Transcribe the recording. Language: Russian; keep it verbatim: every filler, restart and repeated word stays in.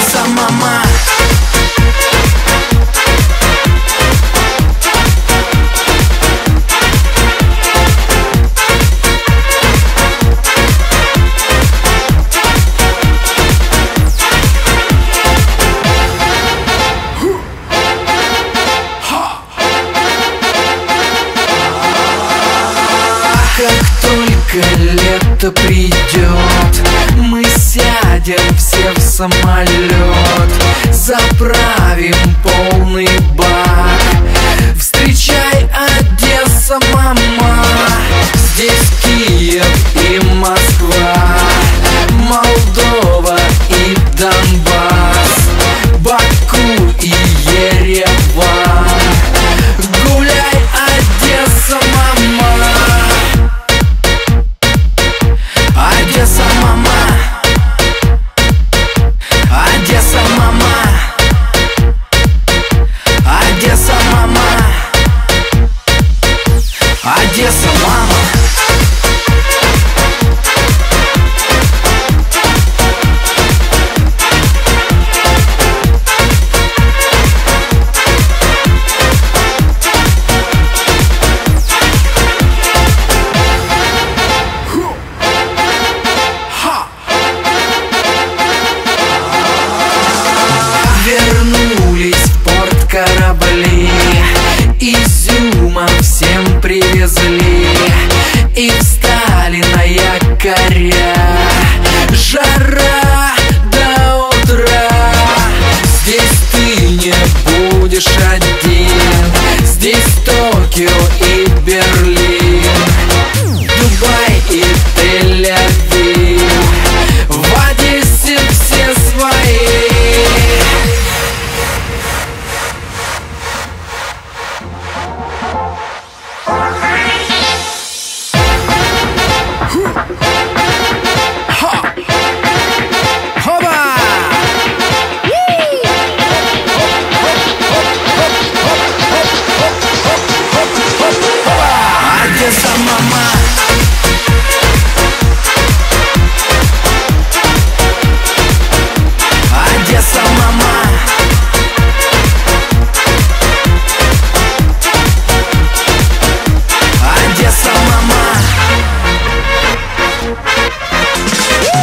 Одесса, мама. Как только лето придет, мы сядем все в самолет, заправим полный бак. Встречай, Одесса, мама. Здесь Киев и Москва, Молдова и Донбасс, Баку и Ереван. Гуляй, Одесса, мама. Одесса, мама. Одесса, мама. Одесса, мама. Одесса, мама. Вернулись в порт корабли, изюма всем привезли, и встали на якоря. Жара до утра. Здесь ты не будешь один, здесь Токио и Берлин, Дубай и Тель-Авив. В Одессе все свои. Одесса, мама. Одесса, мама. Одесса, мама.